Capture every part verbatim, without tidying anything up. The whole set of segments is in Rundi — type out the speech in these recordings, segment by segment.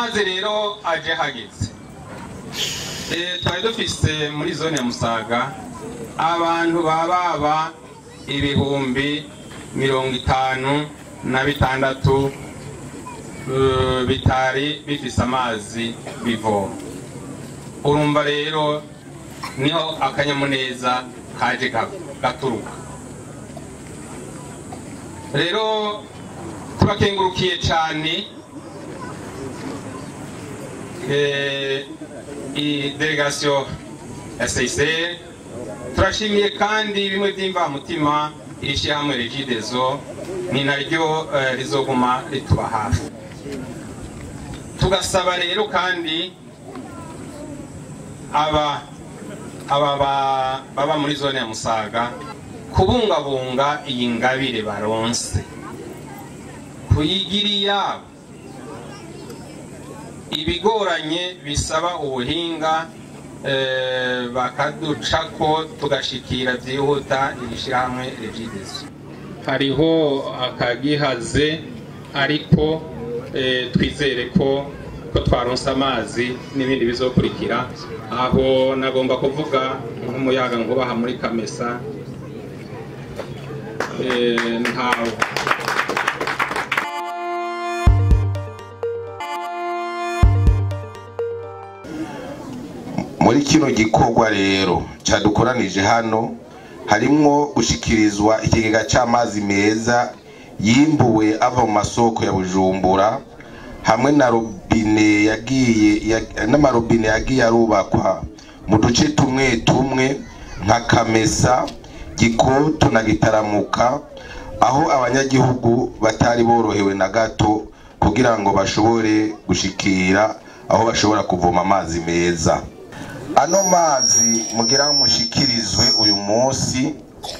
amazi rero aje hageze eh twari dufise muri zone ya Musaga abantu bababa ibihumbi mirongo itanu na bitandatu uh, bitari bifise amazi bivoma. Urumva rero niho akanyamuneza kaje gaturuka. Rero turakengurukiye cyane eh i delegation S I C R, turashimiye kandi bimwe by'imva mutima irishi hamwe Regideso ni naryo uh, rizoguma rituba hafi. Tugasaba rero kandi aba aba baba muri zone ya Musaga kubungabunga iyi ngabire baronse kuyigiriya ibigoranye bisaba ubuhinga eh, bakaducako tugashikira byihuta ibishirahamwe Regideso. Hariho akagihaze ariko eh, twizere ko ko twaronse amazi n'ibindi bizokurikira. Aho nagomba kuvuga nk'umuyaga ngubaha muri Kamesa eh ntawo muri kino gikorwa rero cyadukoranije hano harimwo gushikirizwa ikigega cy'amazi meza yimbuwe ava mu masoko ya Bujumbura hamwe na robine yagiye n'amarobine yagiye arubakwa mu duce tumwe tumwe nka Kamesa, Gikoto na Gitaramuka, aho abanyagihugu batari borohewe na gato kugira ngo bashobore gushikira aho bashobora kuvoma amazi meza. Ano mazi mugira mushikirizwe uyu munsi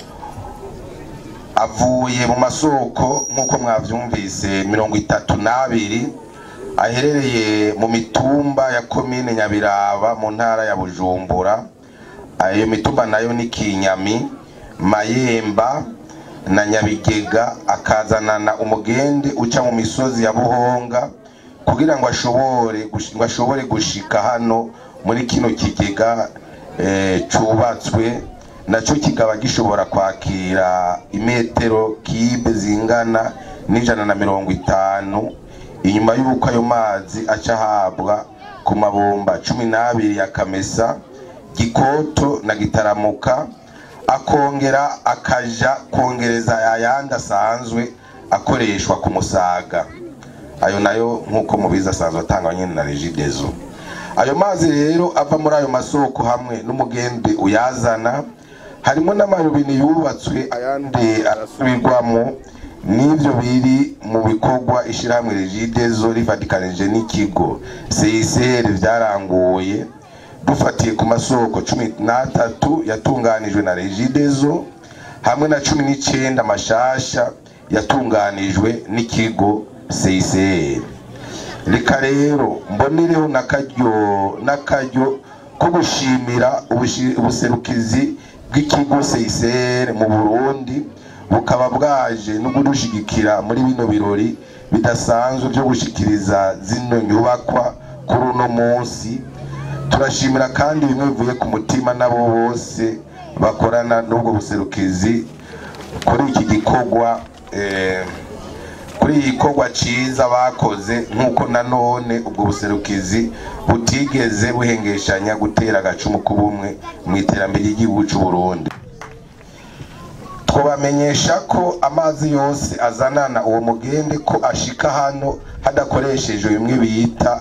avuye mu masoko nkuko mwavyumvise mirongo itatu n'abiri aherereye mu mitumba ya komine Nyabiraba mu ntara ya Bujumbura. Ayo mitumba nayo ni Kinyami, Mayemba na Nyabigega, akazanana umugende uca mu misozi ya Buhonga kugira ngo ashobore ngo ashobore gushika hano muri kino kigega eh, cubatswe naco kigaba gishobora kwakira imetero kibe zingana n'ijana na mirongo itanu inyuma y'uko ayo mazi aca habwa ku mabomba cumi n'abiri ya Kamesa, Gikoto na Gitaramuka, akongera akaja kongereza ayandi asanzwe akoreshwa ku Musaga. Ayo nayo nkuko mubiza asanzwe atangwa nyine na Regideso. Ayo mazi rero ava muri ayo masoko hamwe n'umugende uyazana harimo n'amarobine yubatswe ayandi arasubirwamo n'ivyo biri mu bikorwa ishirahamwe Regideso rifatikanije n'ikigo C I C R vyaranguye. Dufatiye ku masoko cumi n'atatu yatunganijwe na Regideso hamwe na cumi n'icenda mashasha yatunganijwe n'ikigo C I C R. Reka rero mbonereho nakaryo nakaryo ko gushimira ubuserukizi bw'ikigo C I C R mu Burundi bukaba bwaje no gudushigikira muri bino birori bidasanzwe byo gushikiriza zino nyubakwa kuri uno munsi. Turashimira kandi bimwe bivuye ku mutima nabo bose bakorana n'ubwo buserukizi kuri iki gikorwa eh kuri igikorwa ciza bakoze nkuko nanone ubwo buserukizi butigeze buhengeshanya gutera agacumu kubumwe mu iterambere ry'igihugu cy'u Burundi. Twabamenyesha ko amazi yose azanana uwo mugende ko ashika hano hadakoresheje bimwe bita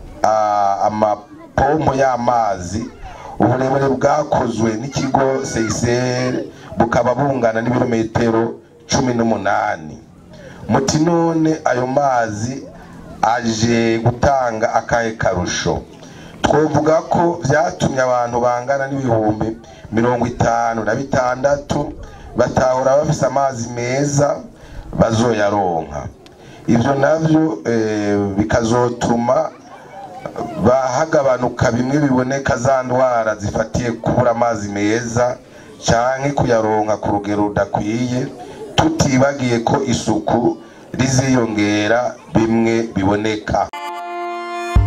ama pompo y'amazi. Uburebure bwakozwe n'ikigo C I C R bukaba bungana n'ibirometero cumi n'umunani. Muti none ayo mazi aje gutanga akahe karusho? Twovuga ko byatumye abantu bangana n'ibihumbi mirongo itanu na bitandatu batahora bafise amazi meza bazoyaronka. Ivyo navyo eh, bikazotuma bahagabanuka bimwe biboneka za ndwara zifatiye kubura amazi meza canke kuyaronka ku rugero rudakwiye, tutibagiye ko isuku riziyongera bimwe biboneka.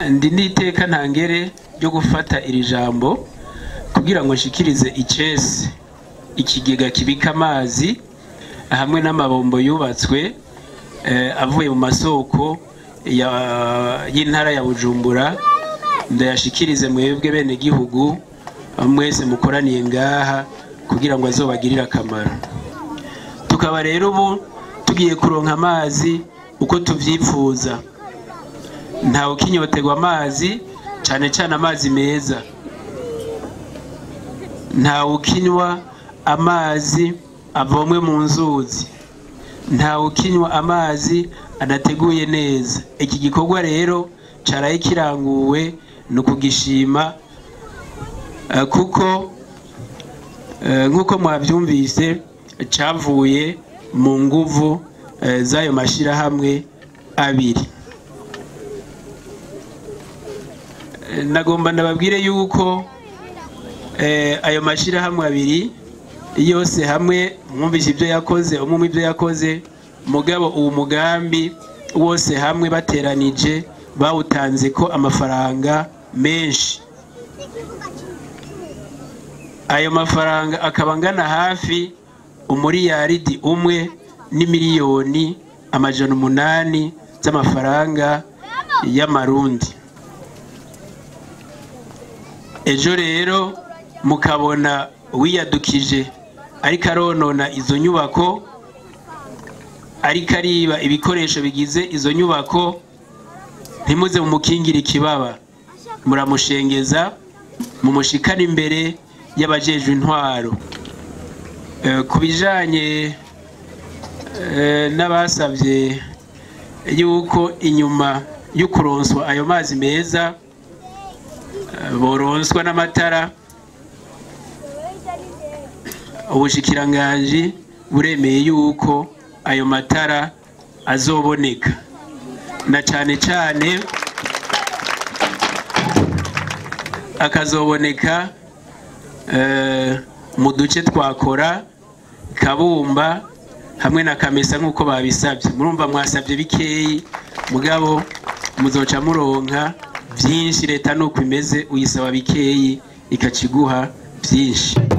ndi niteka ntangere ryo gufata iri jambo kugira ngo nshikirize icese ikigega kibika amazi hamwe n'amabombo yubatswe eh, avuye mu masoko y'intara ya Bujumbura ndayashikirize mwebwe bene gihugu mwese mukoraniye ngaha kugira ngo azobagirire akamaro. Tukaba rero ubu tugiye kuronka amazi uko tuvyifuza, ntawe ukinyoterwa amazi cyane cyane amazi meza, ntawe ukinywa amazi avomwe mu nzuzi, ntawe ukinywa amazi adateguye neza. Iki gikorwa rero caraye kiranguwe no kugishima uh, kuko uh, nkuko mwavyumvise cavuye mu nguvu uh, zayo mashira hamwe abiri. Uh, nagomba ndababwire yuko uh, ayo mashira hamwe abiri yose hamwe mwumvise ibyo yakoze, umwe ibyo yakoze, mugabo uwo mugambi wose hamwe bateranije bawutanze ko amafaranga menshi. Ayo mafaranga akaba ngana hafi umuriyaridi umwe ni miliyoni amajana umunani z'amafaranga y'amarundi. Ejo rero mukabona wiyadukije ariko aronona izo nyubako, ariko ariba ibikoresho bigize izo nyubako, ntimuze mumukingira ikibaba, muramushengeza mumushikana imbere y'abajejwe intwaro. E, kubijanye e, n'abasavye yuko inyuma y'ukuronswa ayo mazi meza e, boronswa n'amatara, ubushikiranganji buremeye yuko ayo matara azoboneka, na cyane cyane akazoboneka uh, mu duce twakora Kabumba hamwe na Kamesa nk'uko babisabye. Murumva mwasabye bikeyi, mugabo muzoca muronka byinshi. Leta nuko imeze, uyisaba bikeyi ikakiguha byinshi.